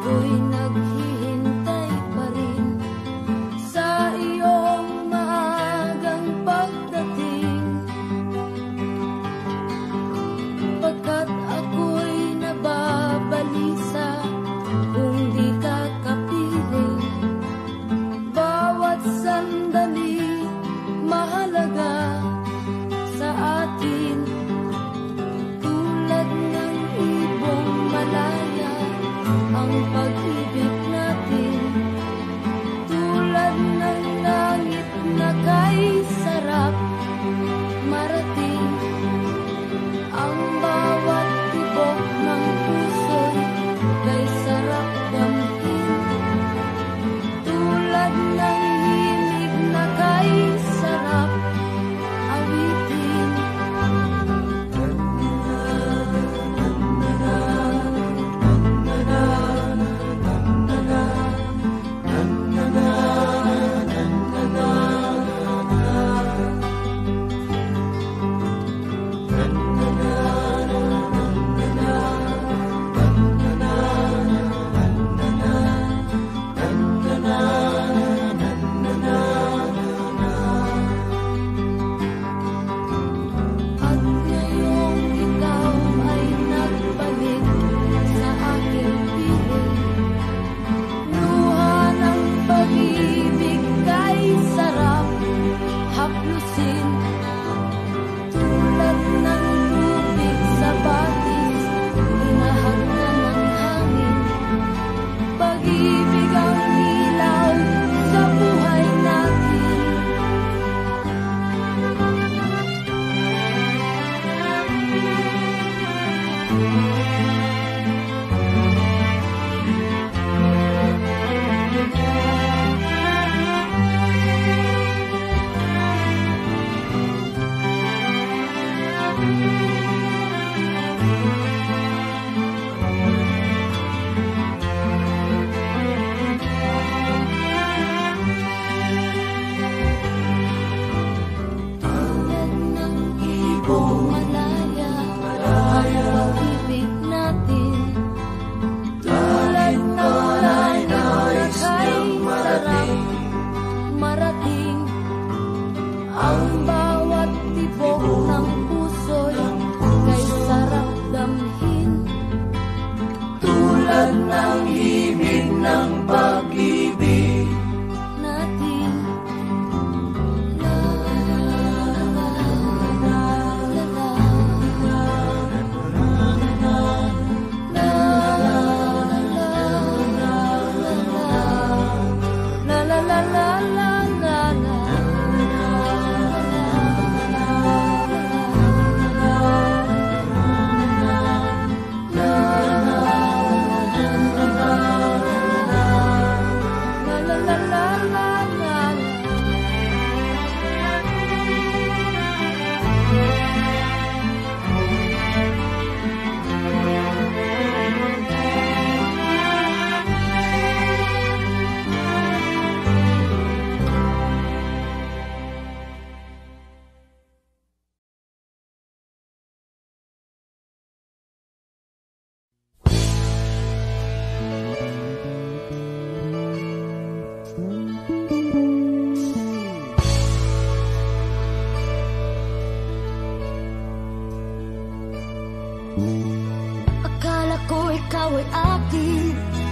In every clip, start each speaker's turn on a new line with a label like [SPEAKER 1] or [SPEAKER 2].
[SPEAKER 1] Akala ko ikaw ay akin,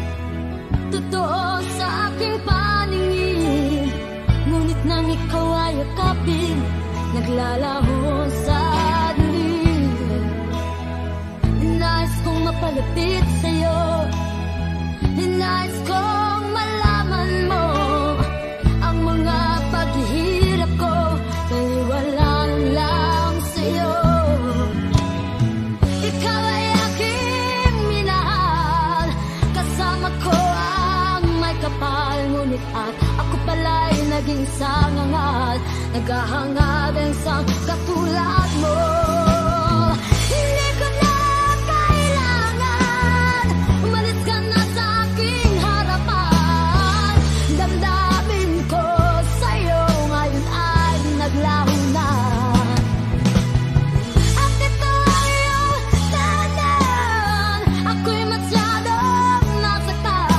[SPEAKER 1] totoo sa aking paningin. Ngunit nang ikaw ay yakapin, naglalaho sa dilim. Nais kong mapalapit sa'yo, nais kong malaman mo ang mga paghihirap ko, naliwalaan lang sa'yo. Ikaw ay aking minahal, kasama ko ang may kapal. Ngunit at ako pala'y naging sangangal, naghahangad ang isang katulad mo. Hindi ko na kailangan, umalis ka na sa aking harapan. Damdamin ko sa'yo ngayon ay naglaho na. At ito ang iyong tahanan, ako'y masyadong nasaktan.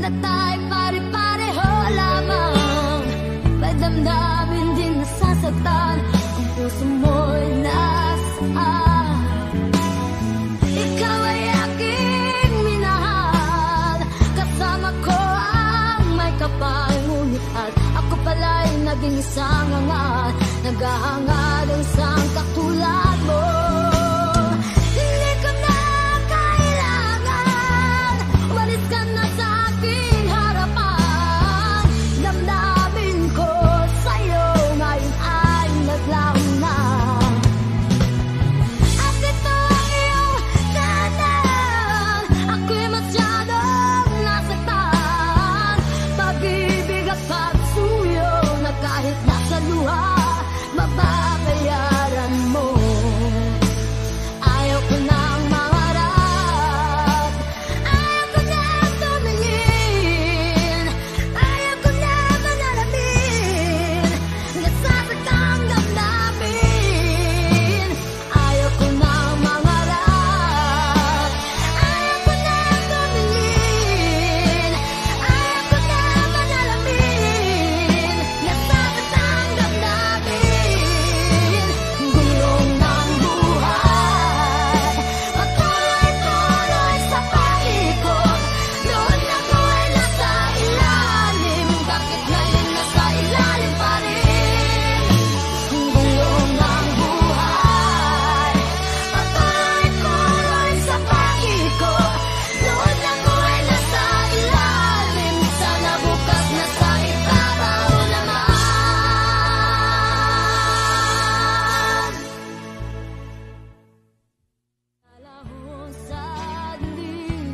[SPEAKER 1] na tayo pare-pareho lamang. May damdamin din nasasaktan, ang puso mo'y nasaan. Ikaw ay aking minahal, kasama ko ang may kapal. Ngunit at ako pala'y naging isang angat, naghahangad ang isang katulad mo. Hindi ko na kailangan, umalis ka na sa aking harapan. Damdamin ko sa'yo ngayon ay naglaho na. At ito ang iyong dahilan, ako'y masyadong nasaktan. Pag-ibig at pagsuyo na kahit nasa luha, mababayaran mo. Ayaw ko nang mangarap, ayaw ko nang tumingin, ayaw ko nang manalamin, nasasakang damdamin. Ayaw ko nang mangarap, ayaw ko nang tumingin, ayaw ko nang manalamin, nasasakang damdamin. Gulong ng buhay, patuloy-tuloy sa paikot. Noon ako'y nasa ilalim, bakit ngayon nasa ilalim pa rin? Gulong ng buhay, patuloy-tuloy sa paikot. Noon ako'y nasa ilalim, sana bukas nasa ibabaw naman. Alahon sa dilim,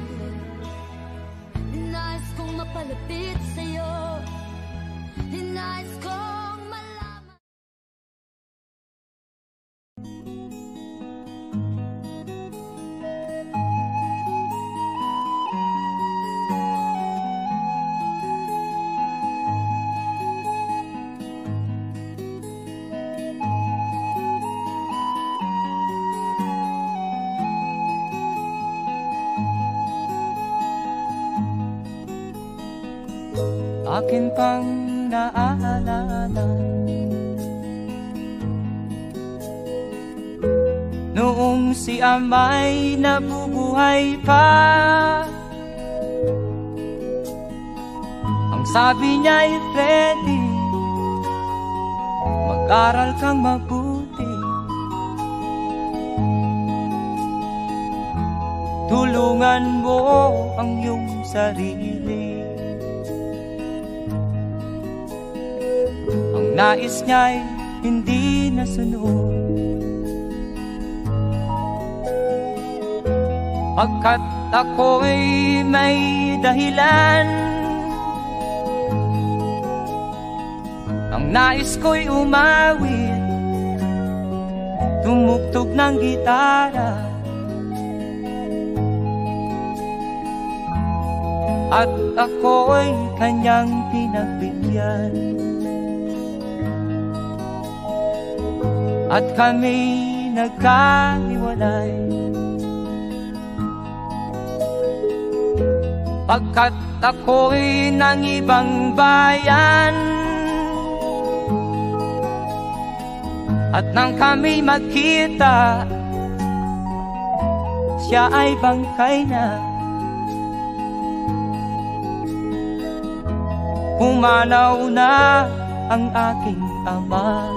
[SPEAKER 1] dinais kong mapalapit sa'yo, dinais kong malaman.
[SPEAKER 2] Akin pang naalala noong si ama'y nabubuhay pa. Ang sabi niya'y Freddy, mag-aral kang mabuti, tulungan mo ang iyong sarili. Ang nais niya'y hindi nasunod, pagkat ako'y may dahilan. Ang nais ko'y umawit, tumugtog ng gitara, at ako'y kanyang pinagbigyan. At kami nagkahiwalay, pagkat ako'y ng ibang bayan. At nang kami magkita, siya ay bangkay na. Pumanaw na ang aking ama.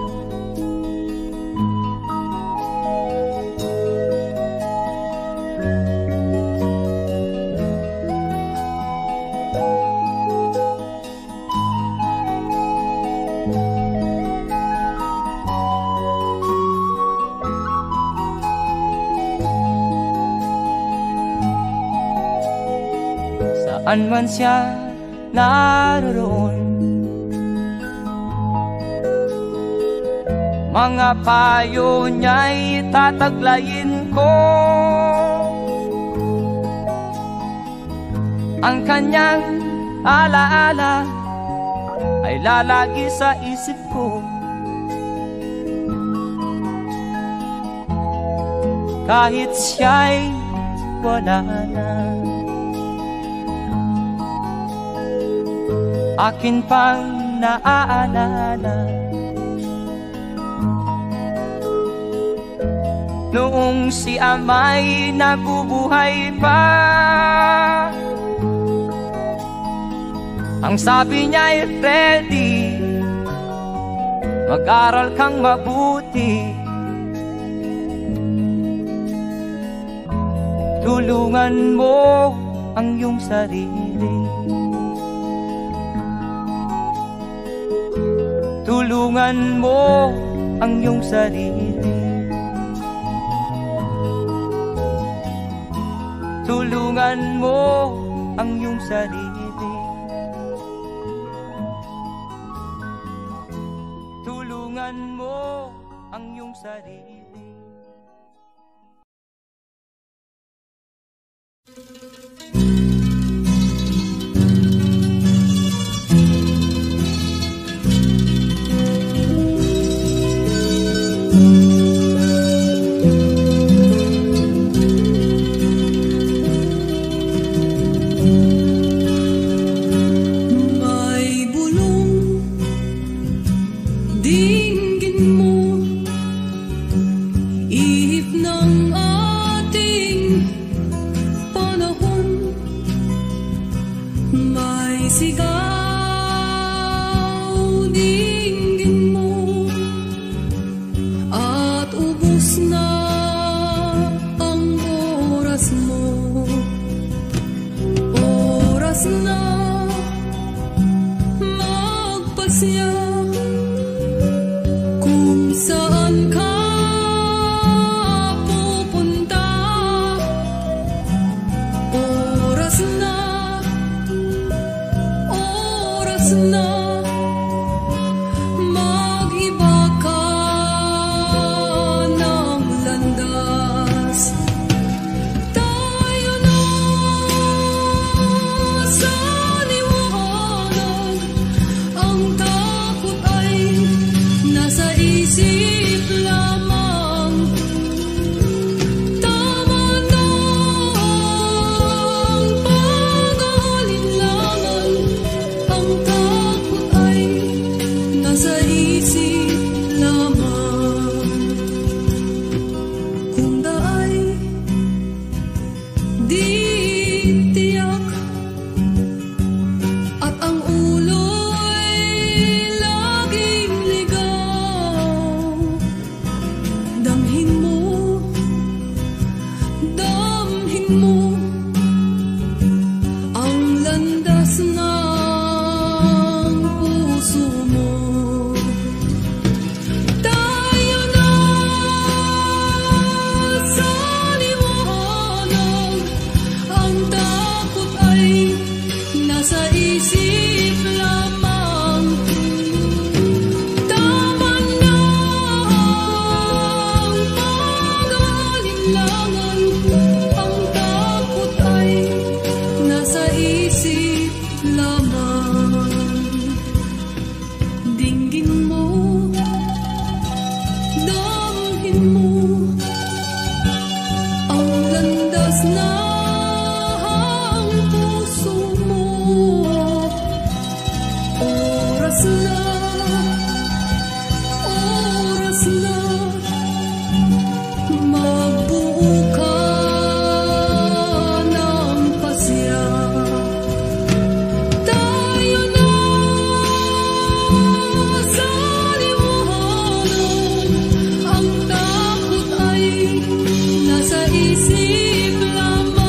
[SPEAKER 2] Saan man siya naroon, mga payo niya'y tataglayin ko. Ang kanyang alaala ay lalagi sa isip ko, kahit siya'y wala na. akin pang naaalala. Noong si ama'y nabubuhay pa, ang sabi niya'y ready, mag-aral kang mabuti, tulungan mo ang iyong sarili, tulungan mo ang iyong sarili, tulungan mo ang iyong sarili, tulungan mo ang iyong sarili.
[SPEAKER 1] Isip lamang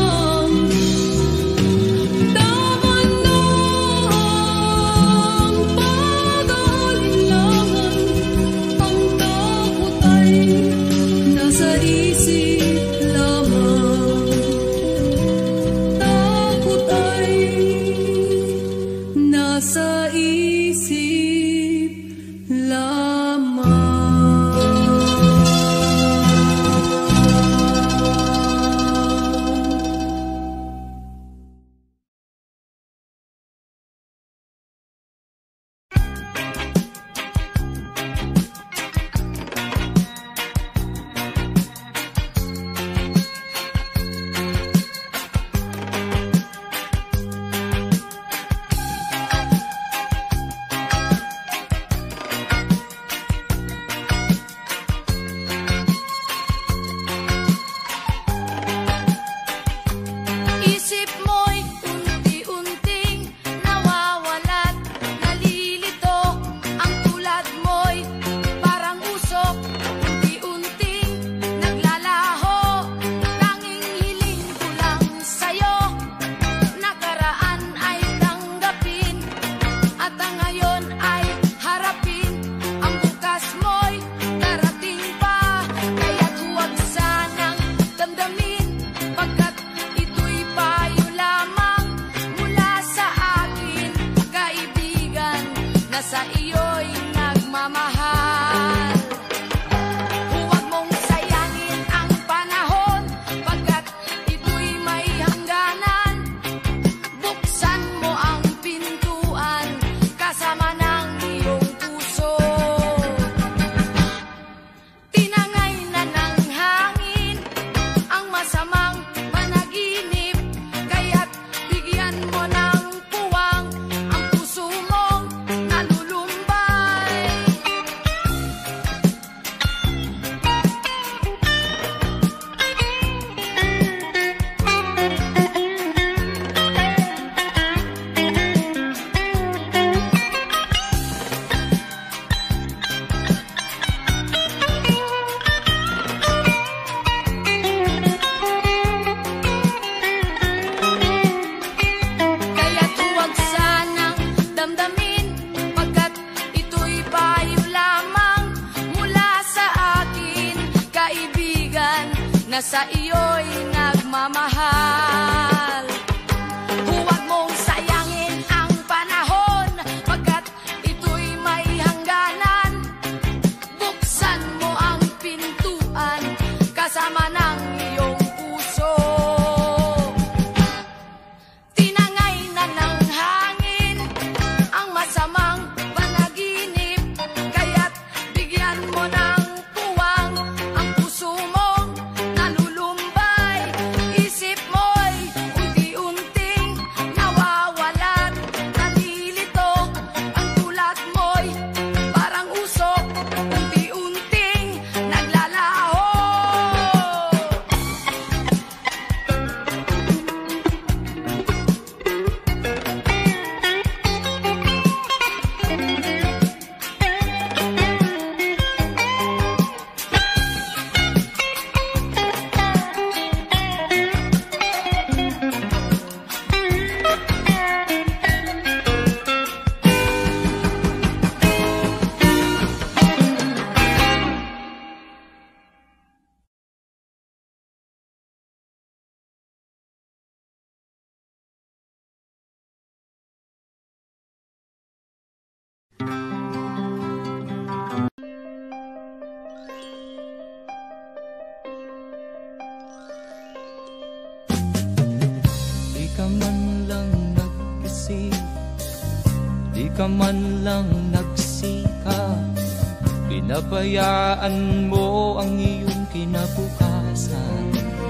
[SPEAKER 2] ka man lang nag-isip, di ka man lang nagsikap, pinabayaan mo ang iyong kinabukasan.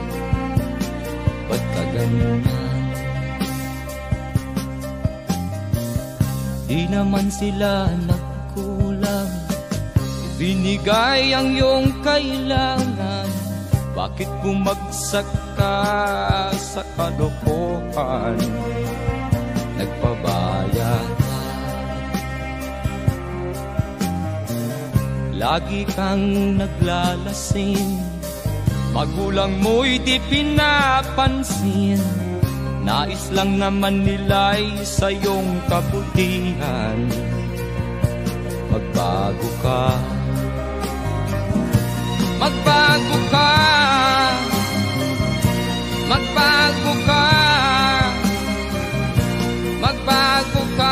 [SPEAKER 2] Ba't ka ganyan? Di naman sila nagkulang, binigay ang iyong kailangan. Bakit bumagsak ka sa kalokohan? Nagpabaya ka, lagi kang naglalasing, magulang mo'y di pinapansin. Nais lang naman nila'y sa iyong kabutihan. Magbago ka, magbago ka, magbago ka, magbago ka.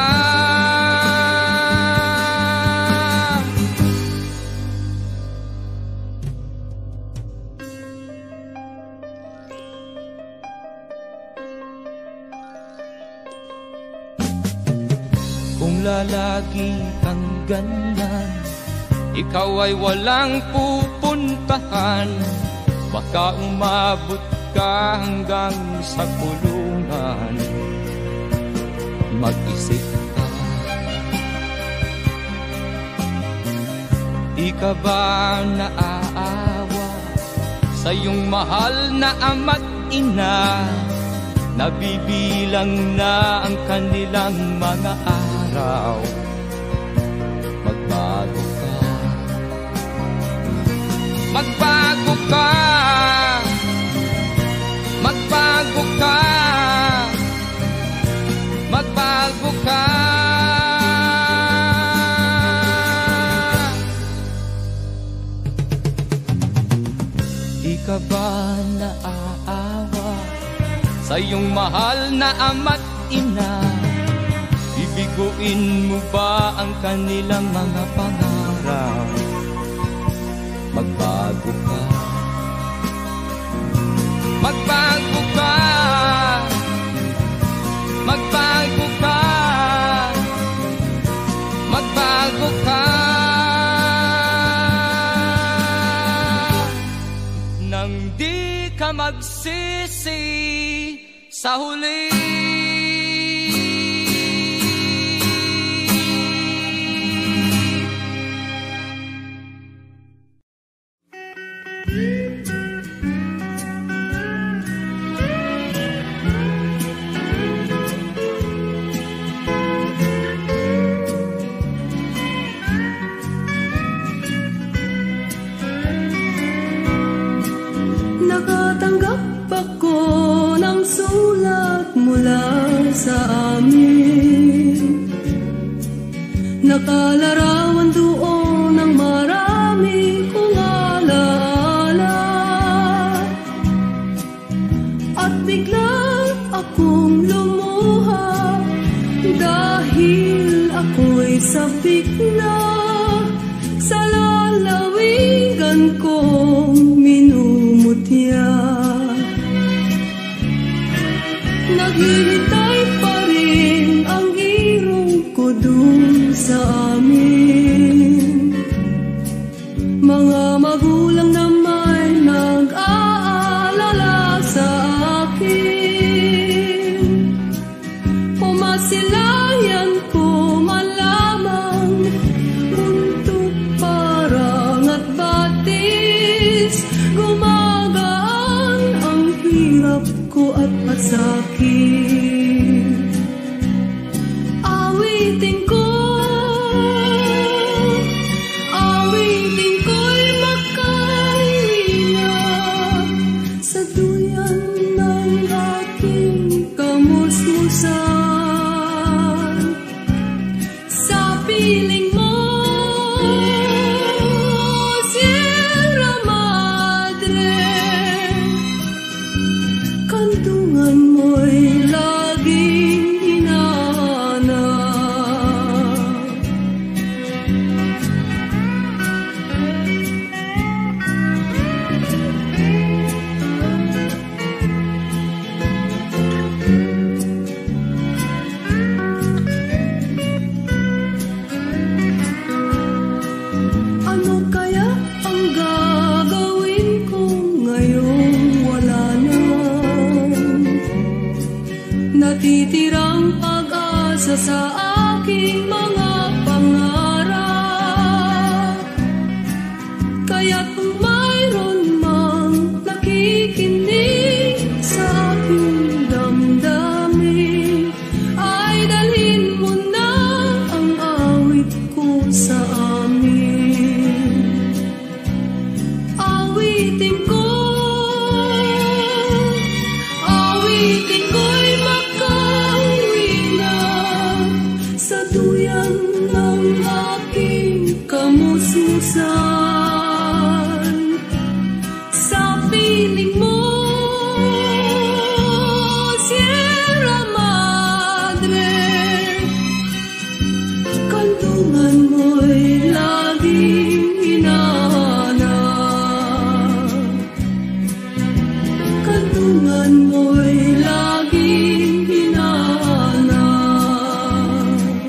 [SPEAKER 2] Kung lalagi kang ganyan, ikaw ay walang pupuntahan. Baka umabot ka hanggang sa kulungan. Mag-isip ka, di ka ba naaawa sa iyong mahal na ama't ina? Nabibilang na ang kanilang mga araw. Magbago ka, magbago ka, magbago ka, magbago ka. Di ka ba naaawa sa iyong mahal na ama't ina? Bibiguin mo ba ang kanilang mga pangarap? Magbago ka, magbago ka, magbago ka, magbago ka. Nang di ka magsisi sa huli.
[SPEAKER 3] Nakatanggap ako ng sulat mula sa amin. Nakalarawan doon ng marami kong alaala. At bigla akong lumuha dahil ako'y sabik na sa lalawigan kong minumutya. Naghihintay pa rin ang irong ko dun sa amin. Mga magulang na may nag-aalala sa akin. Pumasilayan ko man lamang untuk parang at batis. Gumagaan ang hirap ko at pasakit. Awitin ko, awitin ko'y makahilinga sa duyan ng aking kamusmusan. Sa piling mo, Sierra Madre, kantungan mo'y lalo natitirang pag-asa sa aking mga pangarap. Kaya't kung mayroon mang nakikinig sa aking damdamin, ay dalhin mo na ang awit ko sa amin. Awitin ko'y makauwi na sa duyan ng aking kamusmusan. Sa piling mo, Sierra Madre, kantungan mo'y laging hinahanap. Kantungan mo'y laging hinahanap.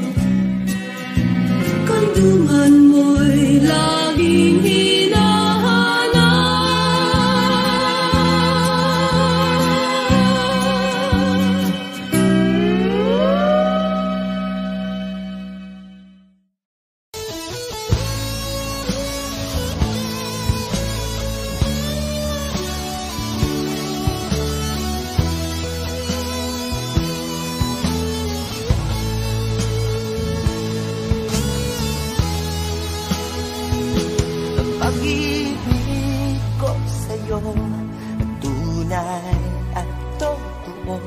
[SPEAKER 3] Kantungan mo'y laging hinahanap.
[SPEAKER 4] Ang pag-ibig ko sa'yo tunay at totoo.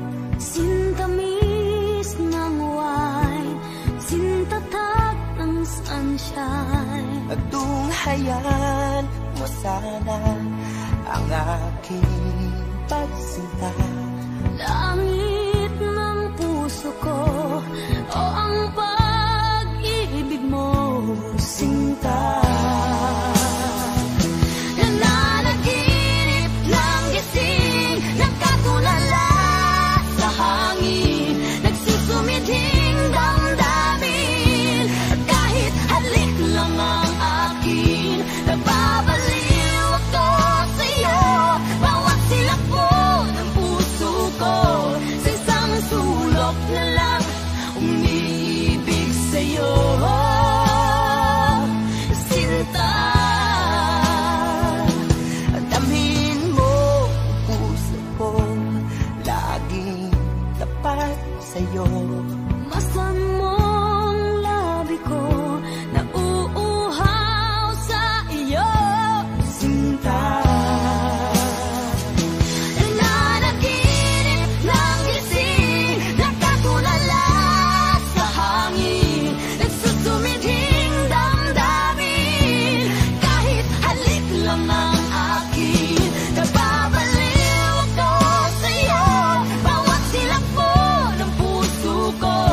[SPEAKER 1] Sintamis ng wine, sintatag ng sunshine.
[SPEAKER 4] At tunghayan mo sana ang aking pagsinta.
[SPEAKER 1] Langit ng puso ko, o ang pag-ibig mo, sinta. Nananaginip ng gising, nagkatulala sa hangin, nagsusumidhing damdamin. Kahit halik lang ang akin, nababaliw ako sa'yo. Bawat silakbo ng puso ko, sa isang sulok na lang umiibig sa'yo. Sinta,
[SPEAKER 4] Damhin mo ang puso ko, laging tapat sa'yo.
[SPEAKER 1] masdan mong labi ko, nauuhaw sa iyo.
[SPEAKER 4] Sinta,
[SPEAKER 1] Nananaginip ng gising, nagkatulala sa hangin, nagsusumidhing damdamin. Kahit halik lang ang akin, nababaliw ako sa'yo. Bawat silakbo ng puso ko,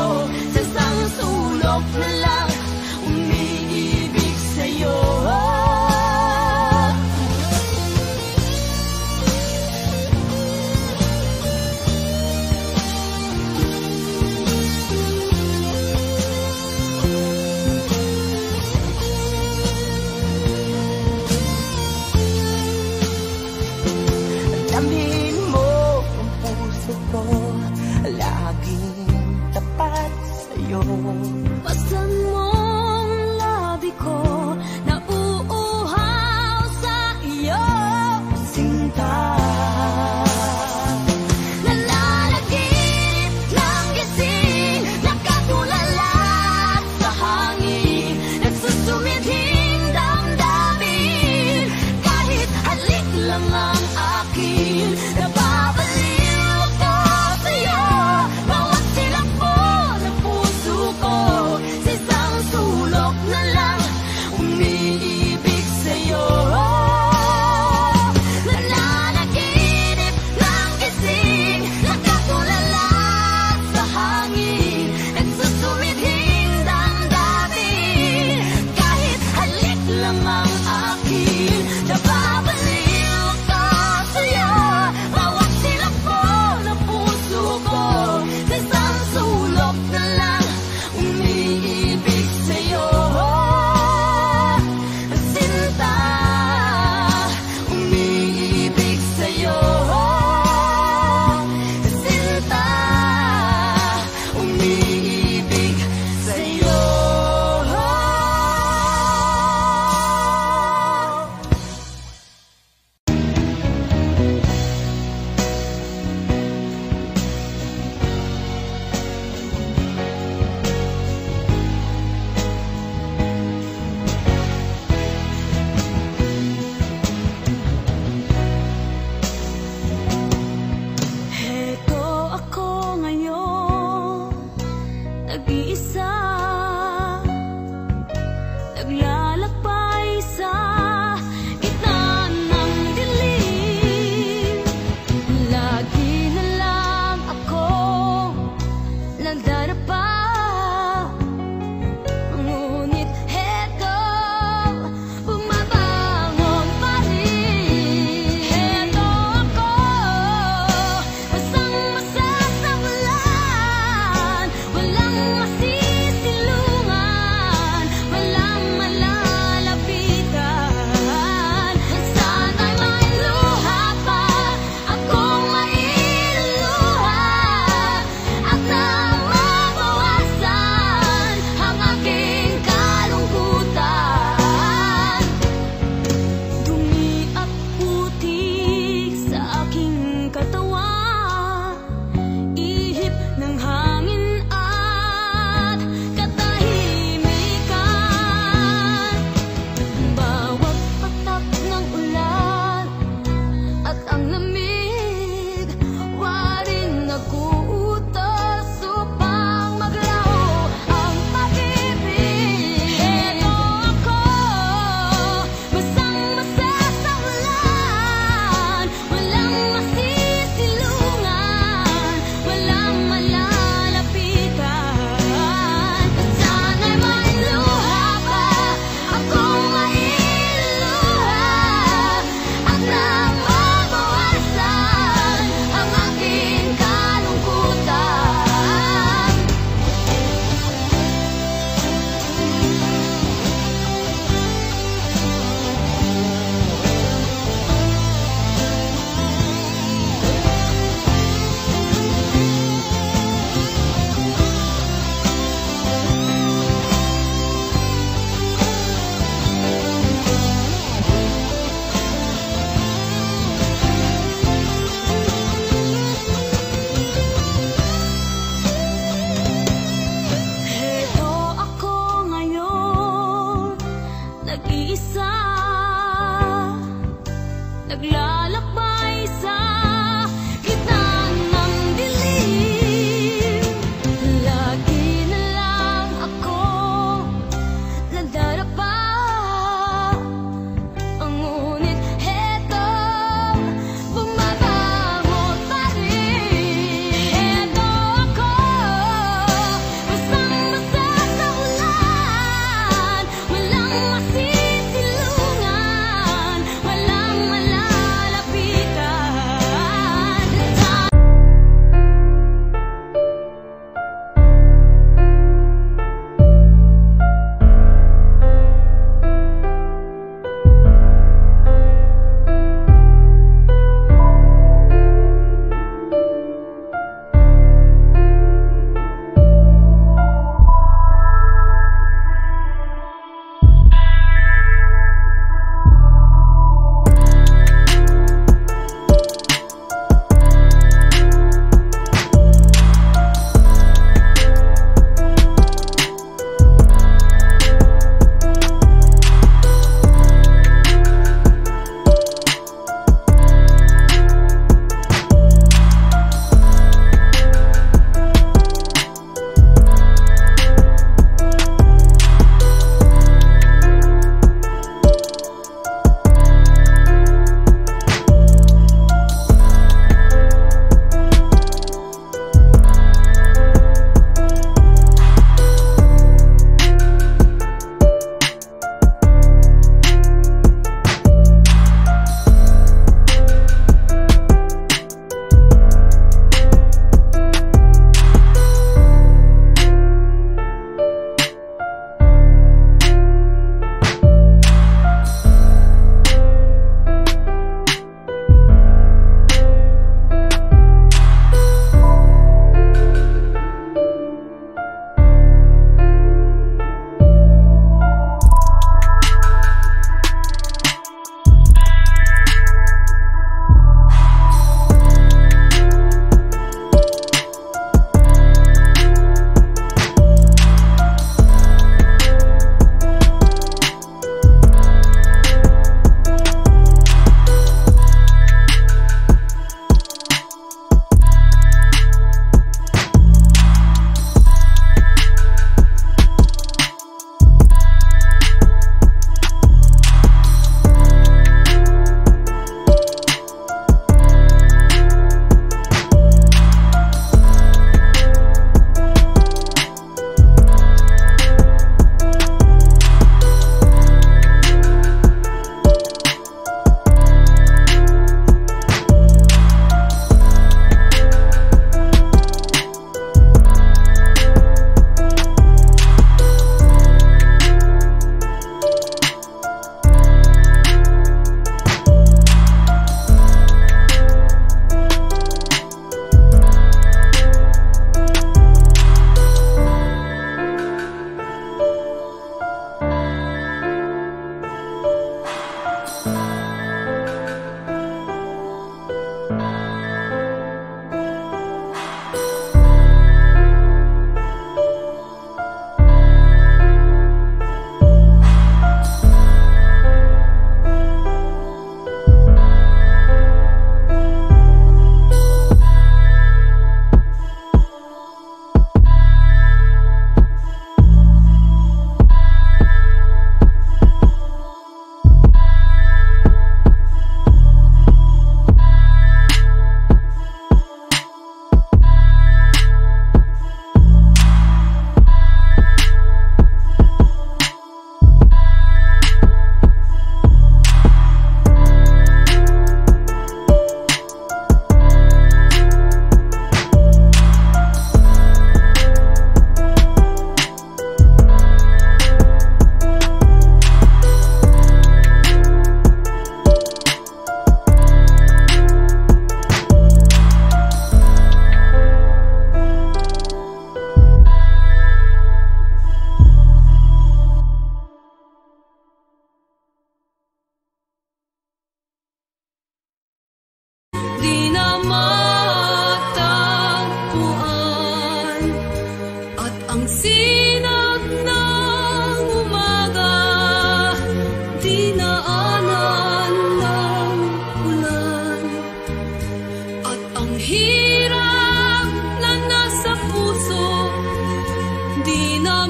[SPEAKER 3] hirap na nasa puso, di na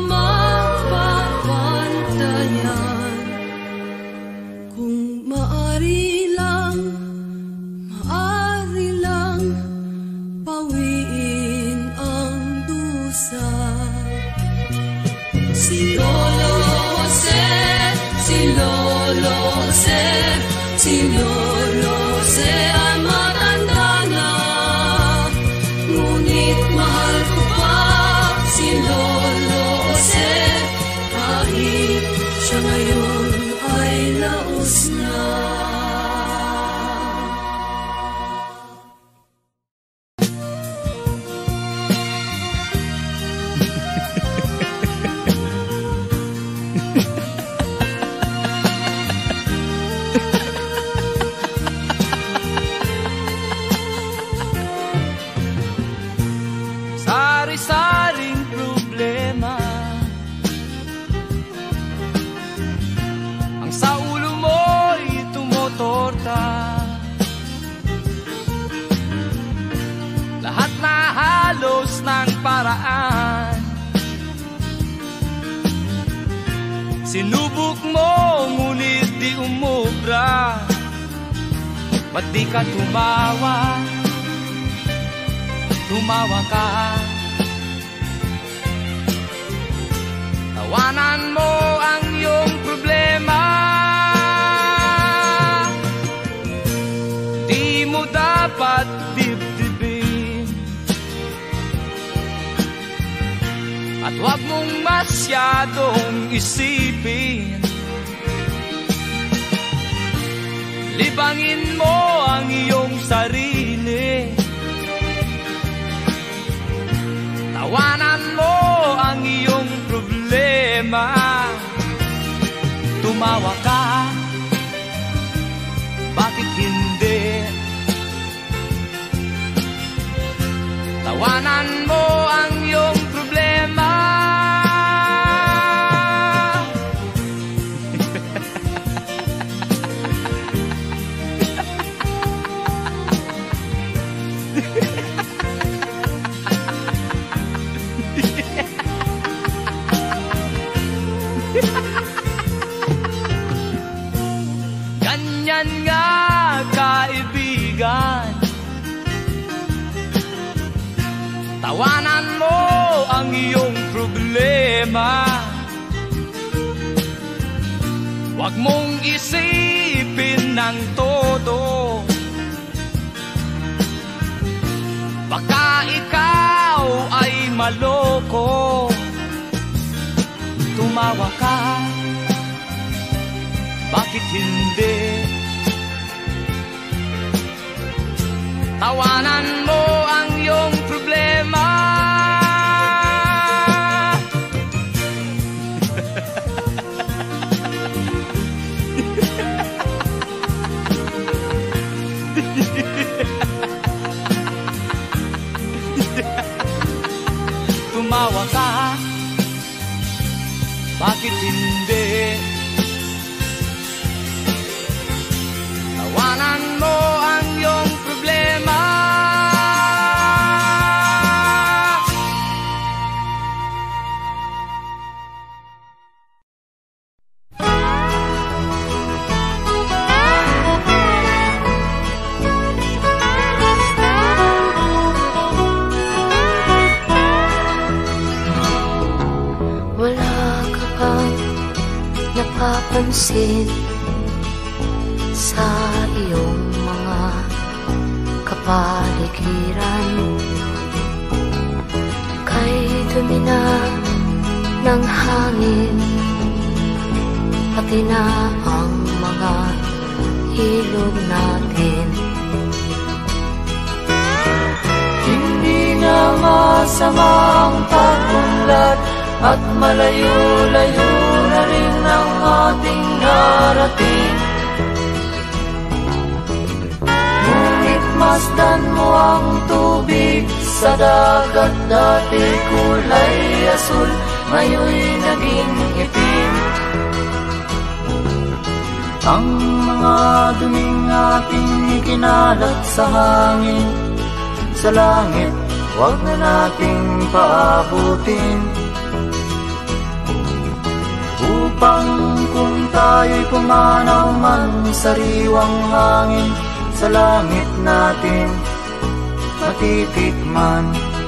[SPEAKER 3] mapapantayan. Kung maaari lang pawiin ang dusa. Si Lolo Jose, si Lolo Jose, si Lolo Jose ay matanda na, ngunit mahal ko pa si Lolo Jose, kahit siya ngayon ay laos na.
[SPEAKER 2] Sari-saring problema ang sa ulo mo'y tumutorta. Lahat na halos ng paraan sinubok mo, ngunit di umubra. Ba't di ka tumawa? Tumawa ka. Tawanan mo ang iyong problema. Di mo dapat dibdibin, at huwag mong masyadong isipin. Libangin mo ang iyong sarili. Tawanan mo ang iyong problema. Tumawa ka, bakit hindi? Tawanan mo ang iyong problema. Ganyan nga, kaibigan. Tawanan mo ang iyong problema. Huwag mong isipin ng todo, baka ikaw ay maloko. Tumawa ka, bakit hindi? Tawanan mo ang iyong problema. Tumawa ka, bakit hindi? Tawanan mo ang iyong problema.
[SPEAKER 5] Wala ka bang napapansin sa iyong mga kapaligiran? Kay dumi na ng hangin, pati na ang mga ilog natin.
[SPEAKER 6] Hindi na masamang pag-unlad at malayo-layo na rin ang ating narating. Ngunit masdan mo ang tubig sa dagat, dati kulay asul, ngayon'y naging itim. Ang mga duming ating ikinalat sa hangin, sa langit, huwag na nating paabutin. Upang kung tayo'y pumanaw man sa sariwang hangin, sa langit natin matitikman.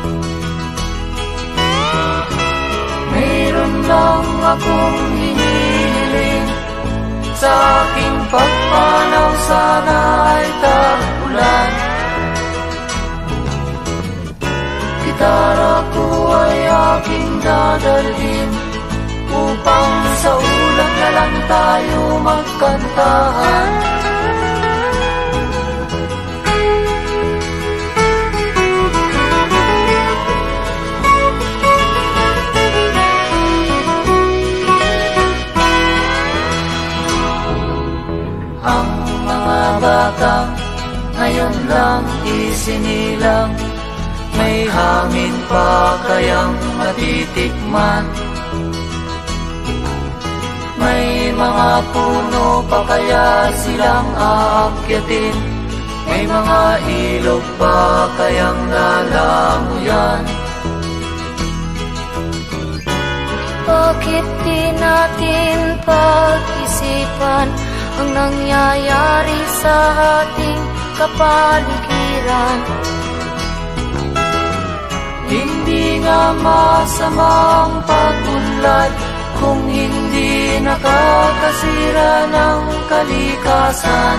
[SPEAKER 6] Mayroon lang akong hinihiling, sa aking pagpanaw sana ay tag-ulan. Gitara ko ay aking dadalhin, upang sa ulap na lang tayo magkantahan. Ang mga batang ngayon lang isinilang, may hangin pa kayang matitikman. May mga puno pa kaya silang aakyatin, may mga ilog pa kayang lalamuyan.
[SPEAKER 5] Bakit di natin pag-isipan ang nangyayari sa ating kapaligiran?
[SPEAKER 6] Hindi nga masamang pag-unlad kung hindi nakakasira ng kalikasan.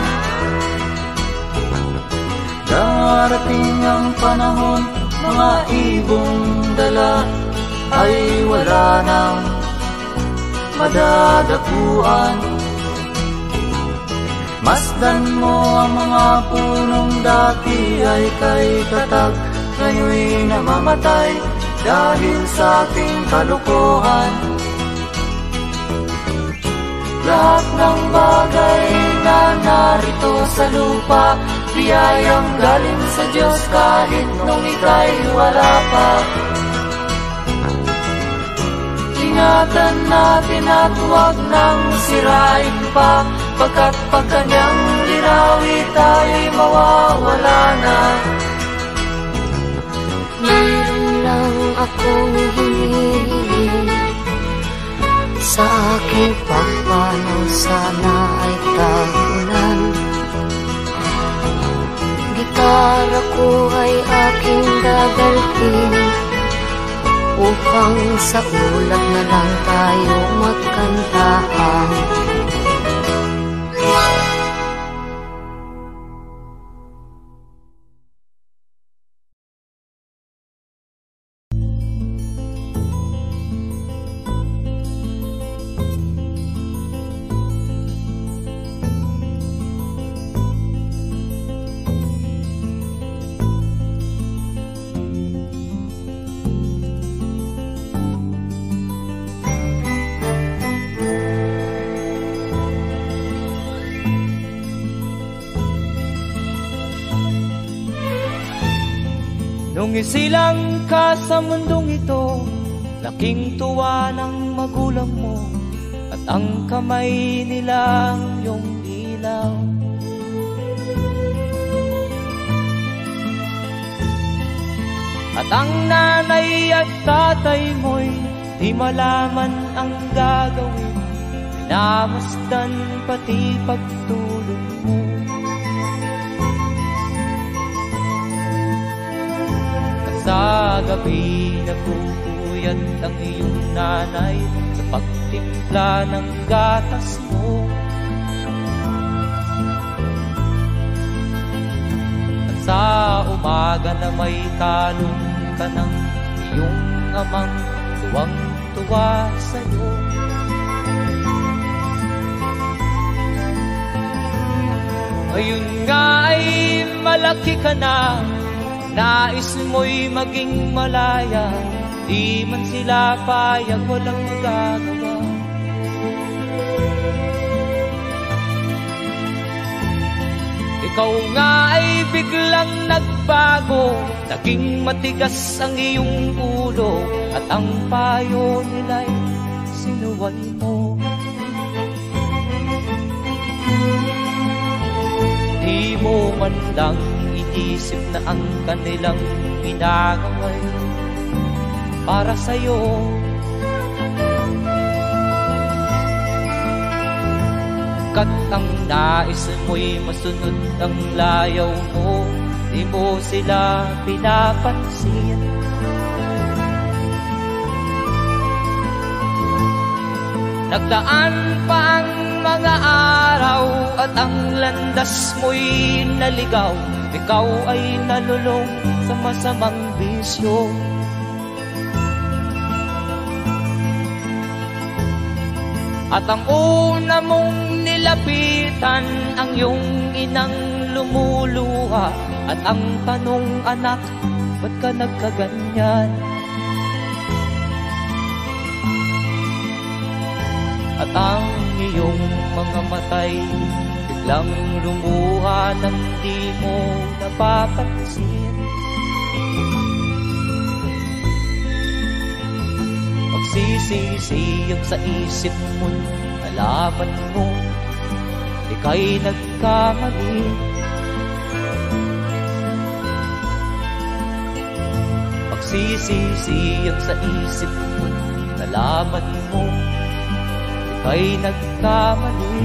[SPEAKER 6] Darating ang panahon, mga ibong dala ay wala nang madadapuan. Masdan mo ang mga punong dati ay kay katag, ngayon'y namamatay dahil sa ating kalukuhan. Lahat ng bagay na narito sa lupa, biyayang galing sa Diyos kahit nung ika'y wala pa. Ingatan natin at huwag nang sirain pa, pagkat pag kanyang ginawi tayo'y mawawala na.
[SPEAKER 5] Mayroon lang akong hinihiling, sa aking pagpanaw sana ay tag-ulan. Gitara ko ay aking dadalhin, upang sa ulap na lang tayo magkantahan.
[SPEAKER 2] Nung isilang ka sa mundong ito, laking tuwa ng magulang mo, at ang kamay nila yung ilaw. At ang nanay at tatay mo'y di malaman ang gagawin, pinamasdan pati pagtulog mo. Sa gabi nagpupuyat ang iyong nanay sa pagtimpla ng gatas mo. At sa umaga na may talong ka ng iyong amang tuwang-tuwa sa'yo. Ngayon nga ay malaki ka na, nais mo'y maging malaya, di man sila payag, walang magagawa. Ikaw nga ay biglang nagbago, naging matigas ang iyong ulo, at ang payo nila'y sinuway mo. Di mo man lang iniisip na ang kanilang ginagaway para sa'yo. Kat ang nais mo'y masunod ang layaw mo, di mo sila pinapansin. Nagdaan pa ang mga araw at ang landas mo'y naligaw. Ikaw ay nalulong sa masamang bisyo. At ang una mong nilapitan ang iyong inang lumuluha. At ang tanong, anak, ba't ka nagkaganyan? At ang iyong mga matay biglang lumuha nang di mo napapansin. Magsisisiyag sa isip mo, nalaman mo ika'y nagkamali. Magsisisiyag sa isip mo, nalaman mo ika'y nagkamali.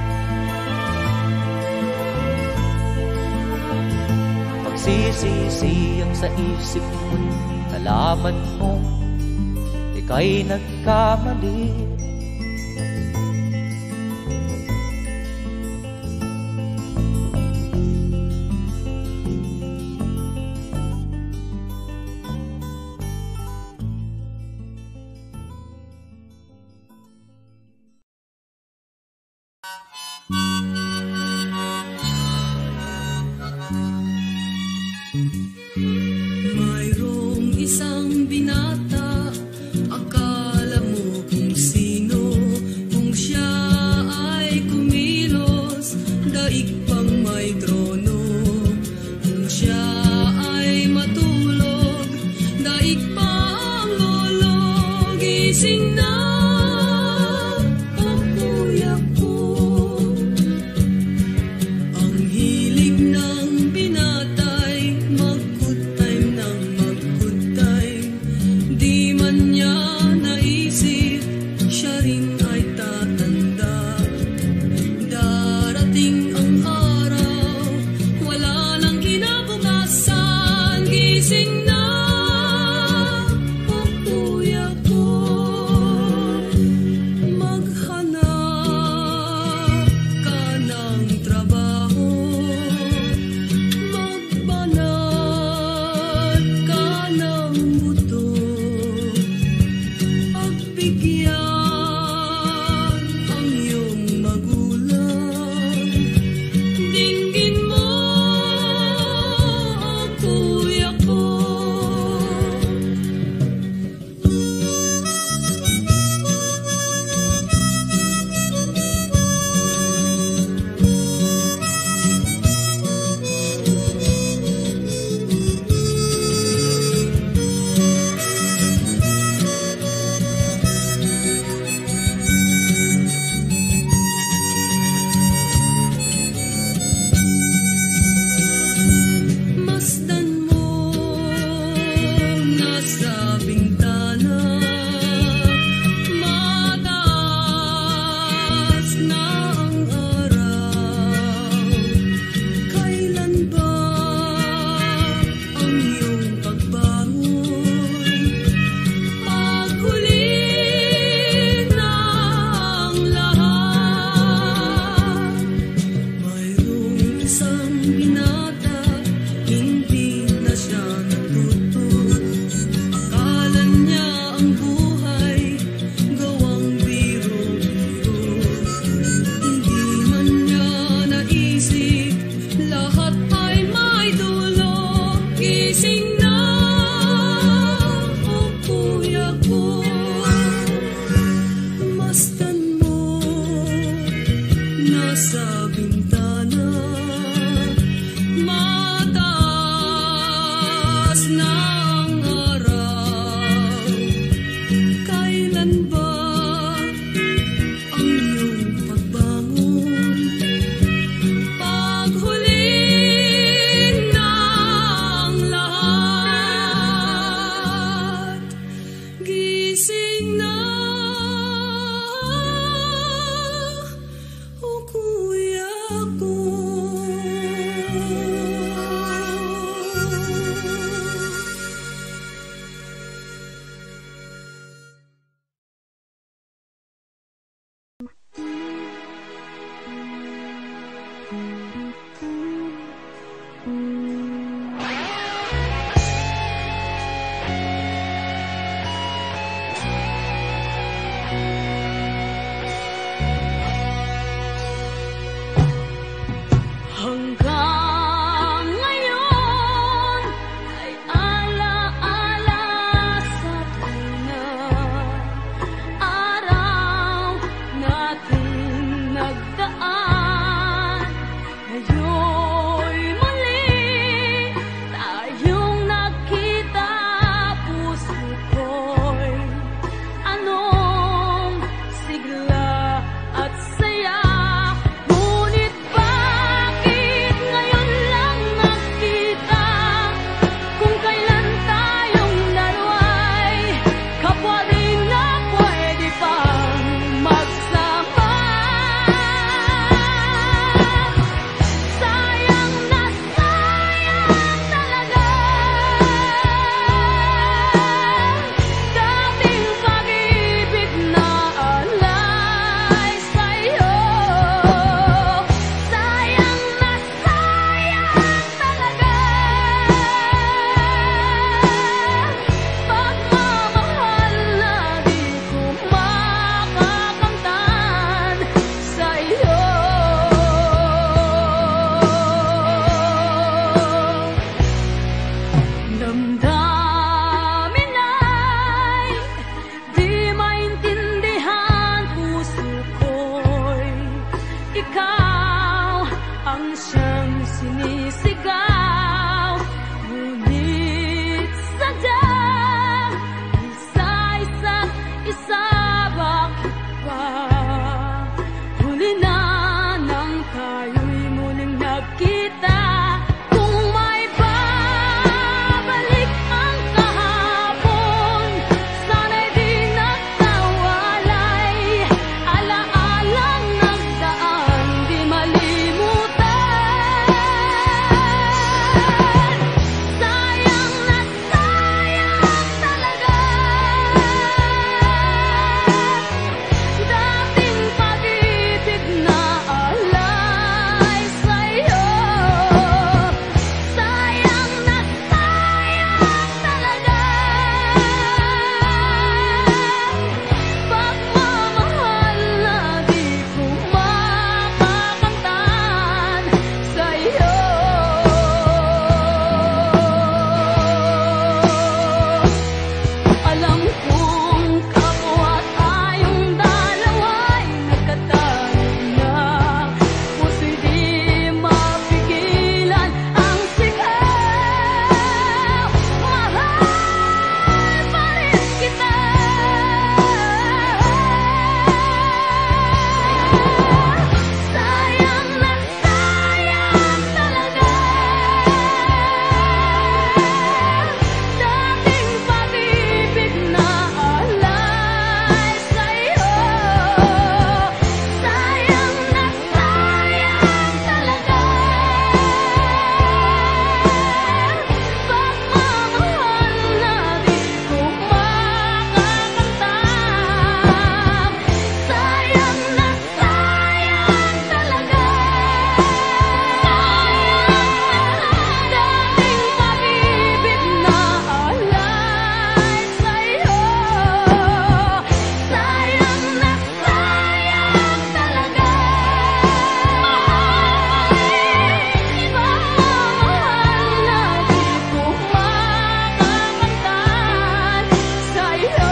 [SPEAKER 2] Magsisisiyag sa isip mo, nalaman mo ika'y nagkamali.
[SPEAKER 3] Mayroong isang binata, akala mo kung sino, kung siya ay kumilos, daig pang may trono. Kung siya ay matulog, daig pang lulog. Gising na ang kuya ko. Ang hilig ng binatay, mag-good time ng mag-good time. Di man niya naisip, siya rin ay tatanda. Darating ang araw, wala nang kinabukasan. Gising na ang kuya ko. Maghanap ka ng trabaho, magbanat ka ng buto, pagbigyan ang iyong magulang. Dinggin mo ang kuya ko. Masdan mo nasa bintana, mataas na ang araw. Kailan ba ang iyong pagbangon? Paghuli na ang lahat. Mayroong isang binata, hindi na siya natuto. Akala damdamin ay di maintindihan. Puso ko'y ikaw ang siyang sinisigaw. Ngunit sadyang isa-isa't isa, bakit ba huli na nang tayo'y muling nagkita? Kung may babalik ang kahapon, sana'y di nagtawalay. Alaalang nagdaan, di malimutan. Sayang na sayang talaga dating pag-ibig na alay sa'yo. Sayang na sayang talaga pagmamahal na di ko makakamtan sa'yo. Alam kong kapwa tayong dalawa'y nagkataon na, puso'y di mapigilan ang sigaw. Mahal pa rin kita. Sayang na sayang talaga dating pag-ibig na alay sa'yo. Sayang na sayang talaga pagmamahal na di ko makakamtan. Sayang na sayang talaga dating pag-ibig na alay sa'yo. Sayang na sayang talaga pagmamahal na di ko makakamtan sa'yo.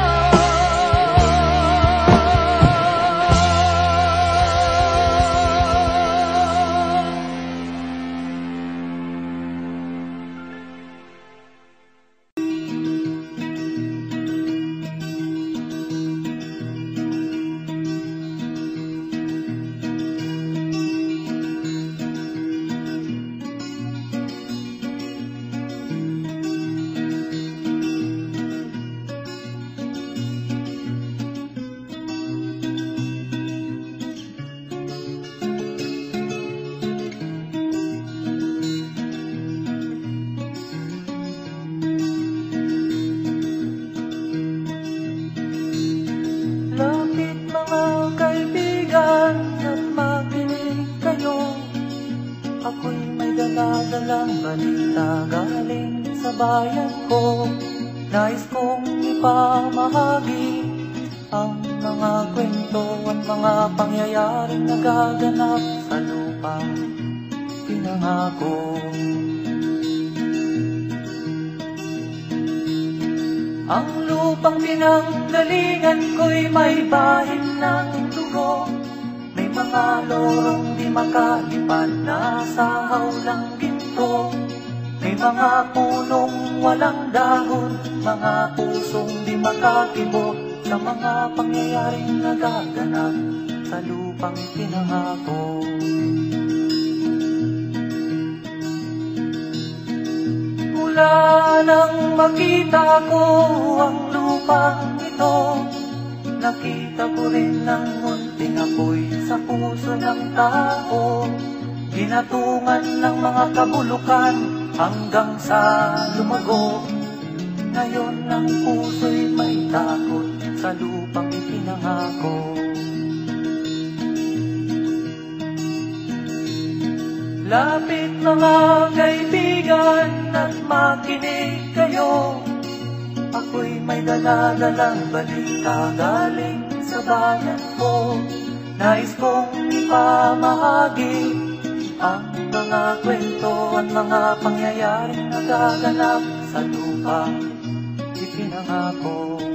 [SPEAKER 6] Lapit mga kaibigan at makinig kayo. Ako'y may dala-dalang balita galing sa bayan ko. Nais kong ipamahagi ang mga kwento at mga pangyayaring nagaganap sa lupang pinangako. Ang lupang pinanggalingan ko'y may bahid ng dugo. May mga lorong di makalipad na sa hawlang ginto. May mga punong walang dahon, mga pusong di makakibo sa mga pangyayaring nagaganap sa lupang pinangako. Mula nang makita ko ang lupang ito, nakita ko rin ang munting apoy sa puso ng tao. Ginatungan ng mga kabulukan hanggang sa lumago. Ngayon ang puso'y may takot sa lupang ipinangako. Lapit mga kaibigan at makinig kayo. Ako'y may dala-dalang balita galing sa bayan ko. Nais kong ipamahagi ang mga kwento at mga pangyayaring nagaganap sa lupa ipinangako.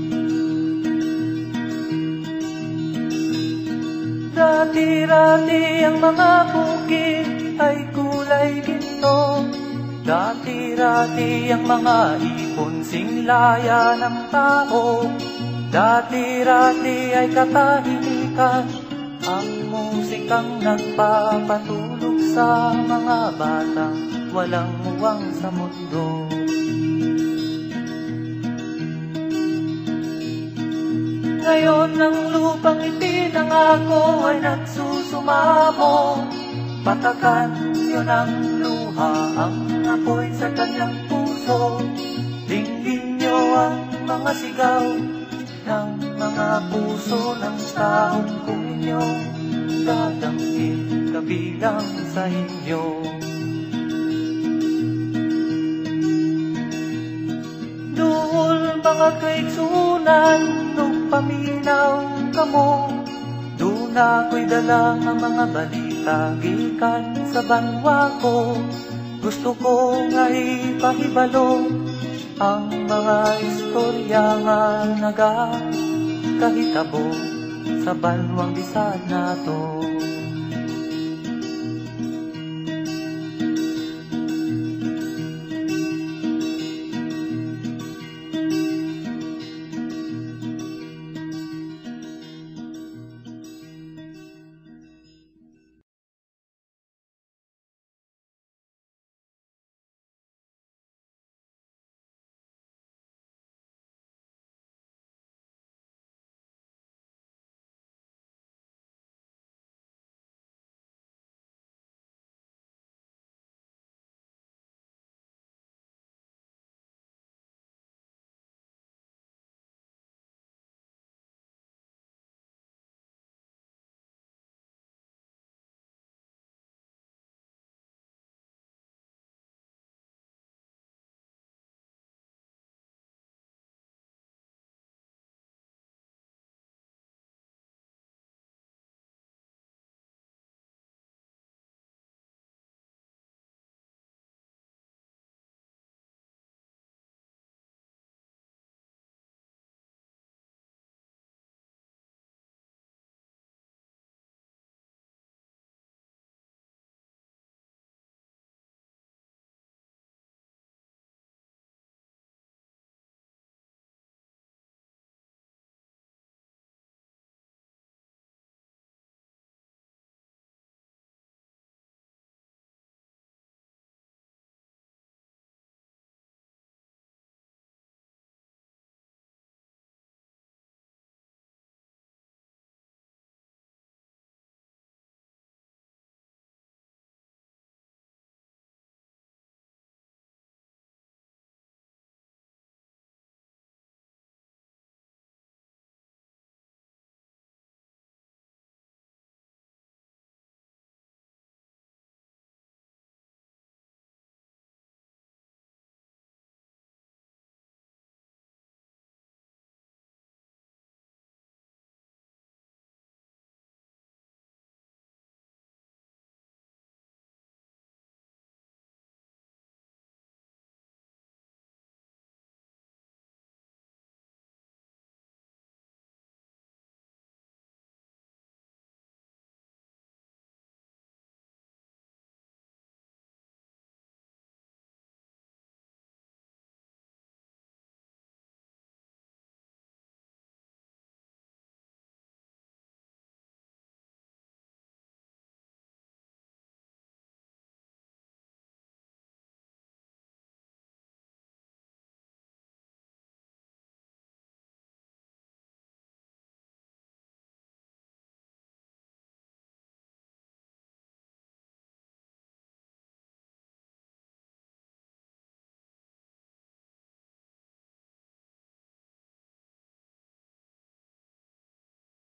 [SPEAKER 6] Dati-rati ang mga bukid ay kulay ginto. Dati-rati ang mga ibon singlaya ng tao. Dati-rati ay katahimikan ang musikang nagpapatulog sa mga batang walang muwang sa mundo. Ngayon ang lupang ipinangako ay nagsusumamo. Patakan yun ang luha, ang apoy sa kanyang puso. Dinggin nyo ang mga sigaw ng mga puso ng taong kung inyong dadamhin kabilang sa inyo. Duol mga kaigsunan nung paminaw kamo. Doon ako'y dala ang mga balita gikan sa banwa ko. Gusto ko nga ipahibalo ang mga istorya nga nagakahitabo sa banwang bisag nato.